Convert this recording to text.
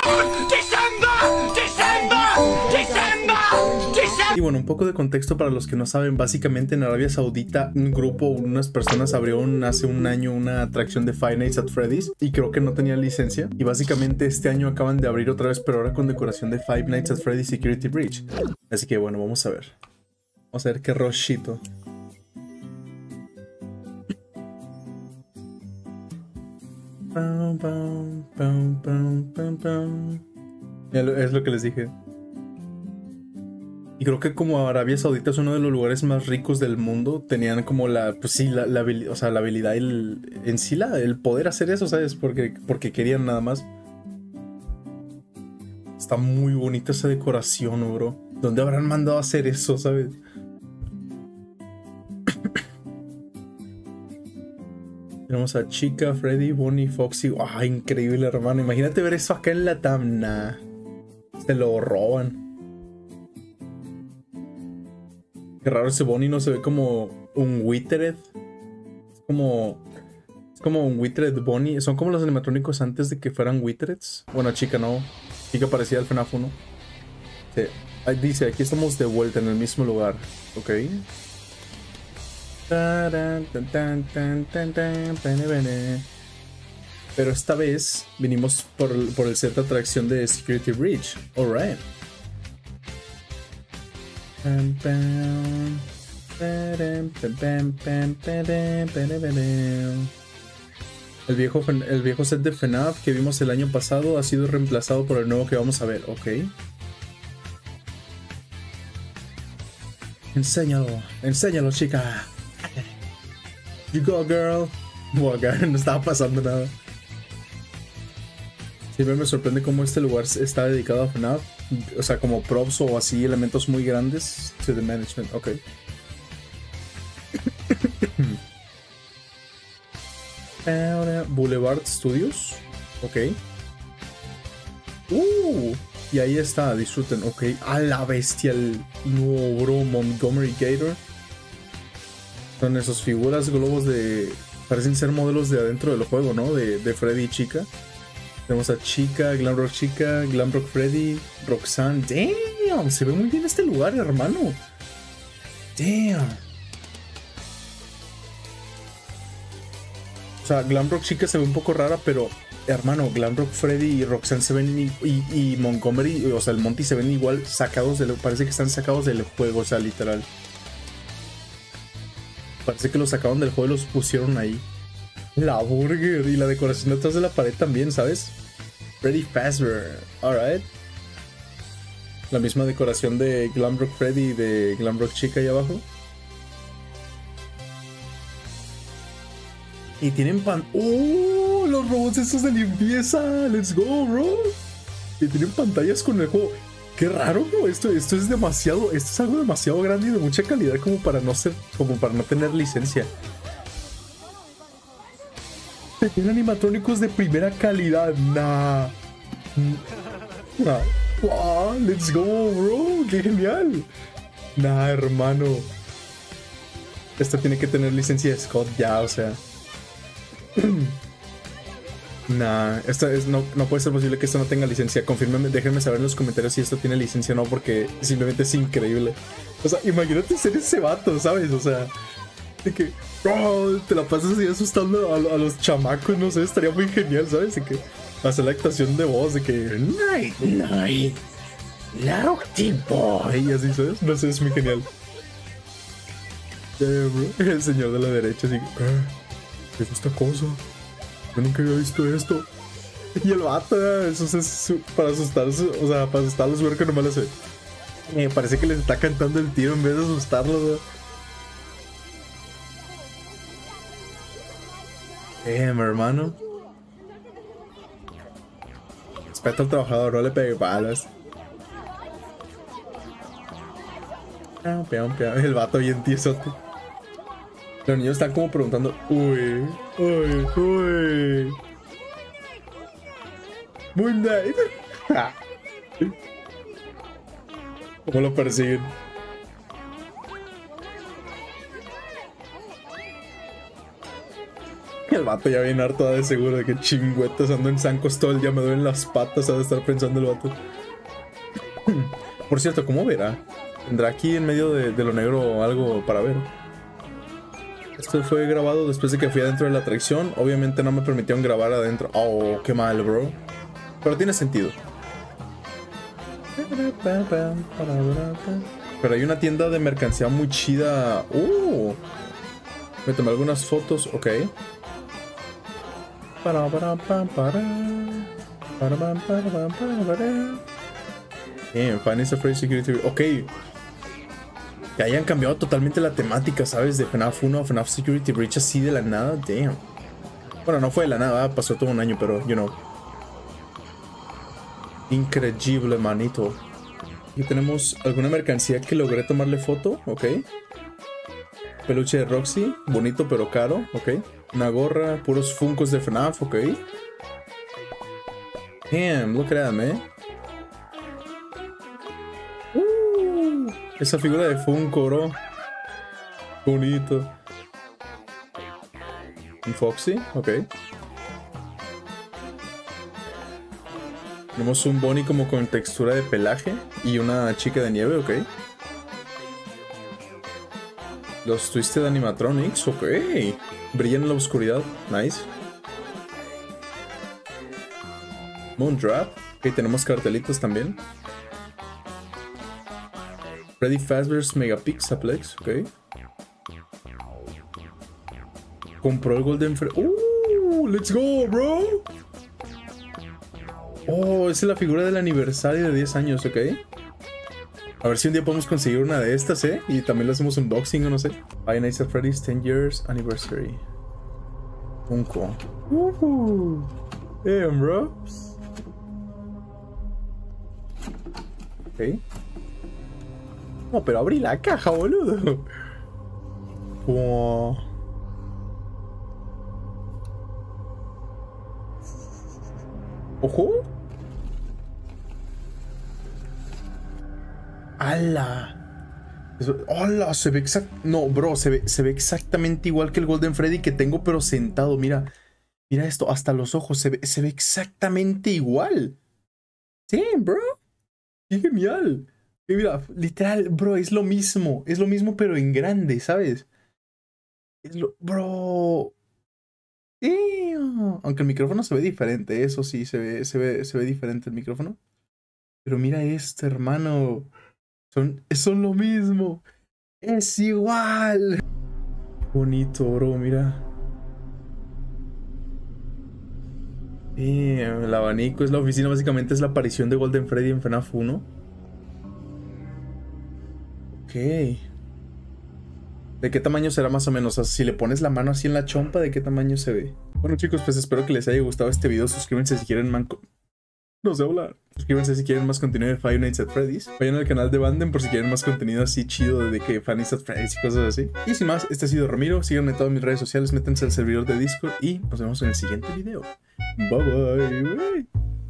Y bueno, un poco de contexto para los que no saben. Básicamente en Arabia Saudita un grupo, unas personas abrieron hace un año una atracción de Five Nights at Freddy's y creo que no tenían licencia. Y básicamente este año acaban de abrir otra vez, pero ahora con decoración de Five Nights at Freddy's Security Breach. Así que bueno, vamos a ver. Vamos a ver qué rochito. Es lo que les dije. Y creo que como Arabia Saudita es uno de los lugares más ricos del mundo, tenían como pues sí, la o sea, la habilidad y en sí el poder hacer eso, ¿sabes? Porque querían nada más. Está muy bonita esa decoración, bro. ¿Dónde habrán mandado a hacer eso, sabes? Tenemos a Chica, Freddy, Bonnie, Foxy. ¡Ah, increíble, hermano! Imagínate ver eso acá en la Tamna. Se lo roban. Qué raro, ese Bonnie no se ve como un Withered. Es como un Withered Bonnie. Son como los animatrónicos antes de que fueran Withereds. Bueno, Chica no. Chica parecía el FNAF 1. Sí. Ahí dice, aquí estamos de vuelta en el mismo lugar. Ok. Pero esta vez vinimos por el set de atracción de Security Breach. Alright. El viejo set de FNAF que vimos el año pasado ha sido reemplazado por el nuevo que vamos a ver. Ok. Enséñalo, chica. You go, girl. Wow, no estaba pasando nada. Siempre me sorprende cómo este lugar está dedicado a FNAF. O sea, como props o así, elementos muy grandes. To the management, ok. Boulevard Studios, ok. Y ahí está, disfruten, ok. A la bestia, el nuevo bro Montgomery Gator. Son esas figuras, globos de... Parecen ser modelos de adentro del juego, ¿no? De Freddy y Chica. Tenemos a Chica, Glamrock Freddy, Roxanne. Damn, se ve muy bien este lugar, hermano. Damn. O sea, Glamrock Chica se ve un poco rara, pero hermano, Glamrock Freddy y Roxanne se ven y Montgomery, o sea, el Monty se ven igual sacados parece que están sacados del juego, o sea, literal. Parece que los sacaron del juego y los pusieron ahí. La burger y la decoración detrás de la pared también, ¿sabes? Freddy Fazbear, alright. La misma decoración de Glamrock Freddy y de Glamrock Chica ahí abajo. Y tienen ¡oh! Los robots estos de limpieza. Let's go, bro. Y tienen pantallas con el juego. Qué raro, bro. Esto es demasiado. Esto es algo demasiado grande y de mucha calidad como para no tener licencia. Tienen animatrónicos de primera calidad. Nah. Wow, let's go, bro. Qué genial. Nah, hermano. Esto tiene que tener licencia de Scott ya, o sea. Nah, no puede ser posible que esto no tenga licencia. Confírmenme, déjenme saber en los comentarios si esto tiene licencia o no, porque simplemente es increíble. O sea, imagínate ser ese vato, ¿sabes? O sea, de que te la pasas así asustando a los chamacos, no sé, estaría muy genial, ¿sabes? De que hacer la actuación de voz, de que Night, Naughty Boy, así, ¿sabes? No sé, es muy genial. Bro. El señor de la derecha, así que ¿qué es esta cosa? Yo nunca había visto esto. Y el vato, eso es para asustarse, o sea, para asustarlos, ver que nomás le hace. Me parece que les está cantando el tiro en vez de asustarlos, ¿no? Mi hermano. Respeta al trabajador, no le pegue balas. El vato bien tiesote. Los niños están como preguntando, uy. Muy nice. ¿Cómo lo persiguen? El El vato ya viene harto de seguro de que chingüetas ando en zancos todo el día, me duelen las patas, ha de estar pensando el vato. Por cierto, ¿cómo verá? ¿Tendrá aquí en medio de lo negro algo para ver? Esto fue grabado después de que fui adentro de la atracción. Obviamente no me permitieron grabar adentro. Oh, qué mal, bro. Pero tiene sentido. Pero hay una tienda de mercancía muy chida. Me tomé algunas fotos. Ok. Finance Afraid Security. Ok. Que hayan cambiado totalmente la temática, ¿sabes? De FNAF 1 a FNAF Security Breach así de la nada. Damn. Bueno, no fue de la nada, pasó todo un año, pero, you know. Increíble, manito. Aquí tenemos alguna mercancía que logré tomarle foto, ok. Peluche de Roxy, bonito pero caro, ok. Una gorra, puros funcos de FNAF, ok. Damn, look at that, man. Esa figura de Funko, bro. Bonito. Un Foxy, ok. Tenemos un Bonnie como con textura de pelaje y una chica de nieve, ok. Los Twisted Animatronics, ok. Brillan en la oscuridad, nice. Moondrap, ok, tenemos cartelitos también. Freddy Fazbear's Megapixaplex, ok. Compró el Golden Freddy. Let's go, bro. Oh, esa es la figura del aniversario de 10 años, ok. A ver si un día podemos conseguir una de estas, y también le hacemos unboxing o no sé. Five Nights at Freddy's 10 Years Anniversary. Funko. Damn, bro. Ok. No, pero abrí la caja, boludo. Wow. Ojo. ¡Hala! ¡Hala! Se ve exact... No, bro, se ve exactamente igual que el Golden Freddy que tengo, pero sentado. Mira. Mira esto, hasta los ojos. Se ve exactamente igual. Damn, bro. ¡Qué genial! Y mira, literal, bro, es lo mismo. Es lo mismo, pero en grande, ¿sabes? Bro. Damn. Aunque el micrófono se ve diferente, eso sí, se ve diferente el micrófono. Pero mira esto, hermano. Son lo mismo. Es igual. Bonito, bro, mira. El abanico es la oficina, básicamente es la aparición de Golden Freddy en FNAF 1. Ok. ¿De qué tamaño será más o menos? O sea, si le pones la mano así en la chompa, ¿de qué tamaño se ve? Bueno, chicos, pues espero que les haya gustado este video. Suscríbanse si quieren no sé hablar. Suscríbanse si quieren más contenido de Five Nights at Freddy's. Vayan al canal de Banden por si quieren más contenido así chido de que Five Nights at Freddy's y cosas así. Y sin más, este ha sido Ramiro. Síganme en todas mis redes sociales, métanse al servidor de Discord y nos vemos en el siguiente video. Bye bye.